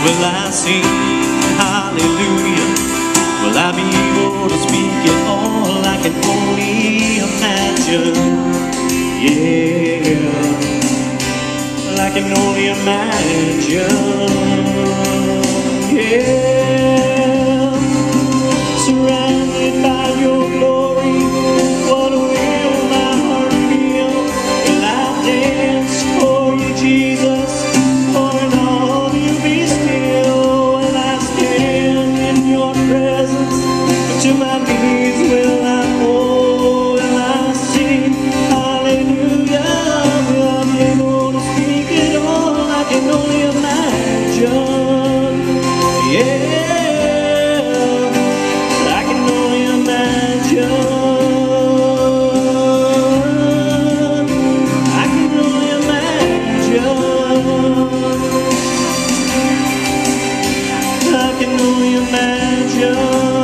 Will I sing hallelujah? Will I be able to speak it all? I can only imagine. Yeah, I can only imagine. Yeah, surrounded by your glory, what will my heart feel? Will I dance for you, Jesus? Or in all you be still? Will I stand in your presence? To my knees will I fall? Will I sing hallelujah? Will I be able to speak it all? I can only imagine. Yeah, I can only imagine. I can only imagine. I can only imagine.